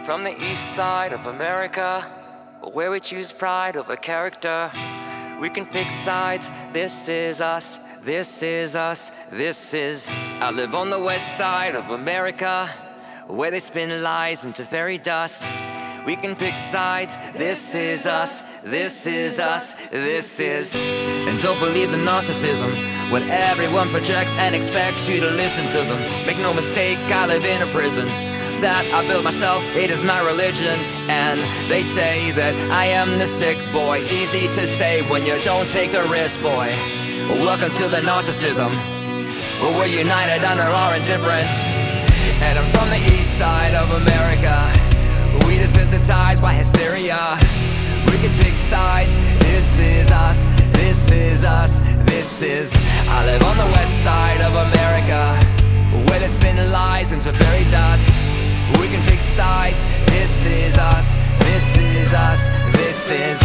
from the east side of America, where we choose pride over character. We can pick sides, this is us, this is us, this is. I live on the west side of America, where they spin lies into fairy dust. We can pick sides, this is us, this is us, this is. And don't believe the narcissism when everyone projects and expects you to listen to them. Make no mistake, I live in a prison that I built myself, it is my religion. And they say that I am the sick boy. Easy to say when you don't take the risk, boy. Welcome to the narcissism, where we're united under our indifference. And I'm from the east side of America, we desensitized by hysteria. We can pick sides, this is us, this is us, this is. I live on the west side of America, where they spin lies into fairy dust. We can pick sides, this is us, this is us, this is.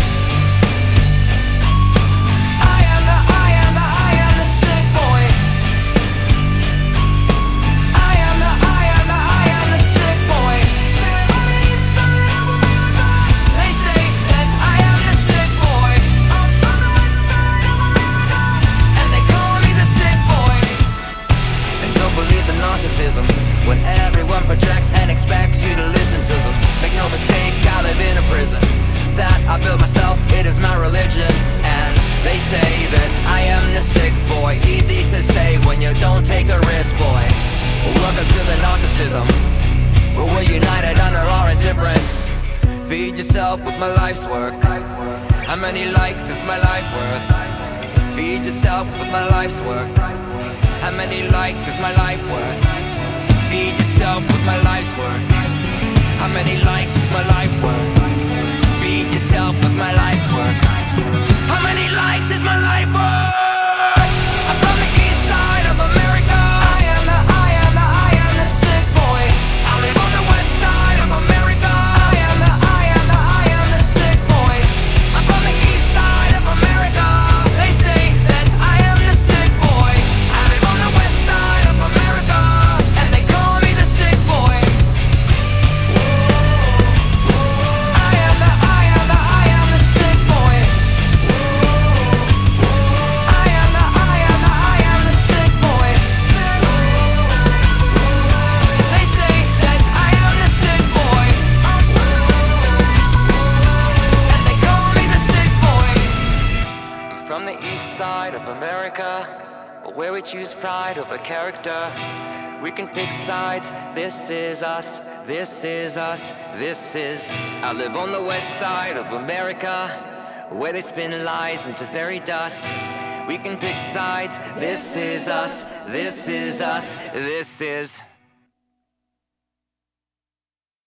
I am the sick boy. I am the sick boy. They say that I am the sick boy, and they call me the sick boy. And don't believe the narcissism when everyone projects and expects you to listen to them. Make no mistake, I live in a prison that I built myself, it is my religion. And they say that I am the sick boy. Easy to say when you don't take the risk, boy. Welcome to the narcissism, where we're united under our indifference. Feed yourself with my life's work. How many likes is my life worth? Feed yourself with my life's work. How many likes is my life worth? Feed yourself with my life's work. How many likes is my life worth? Feed yourself with my life's work. How many likes is my life worth? I'm from the east side of America. I am the sick boy. I live on the west side of America. I am the sick boy. I'm from the east side of America. They say that I am the sick boy. I live on the west side of America, and they call me the sick boy. I am the sick boy. I am the sick boy. They say that I am the sick boy, and they call me the sick boy. I'm from the east side of America, where we choose pride over character. We can pick sides, this is us, this is us, this is. I live on the west side of America, where they spin lies into fairy dust. We can pick sides, this is us, this is us, this is.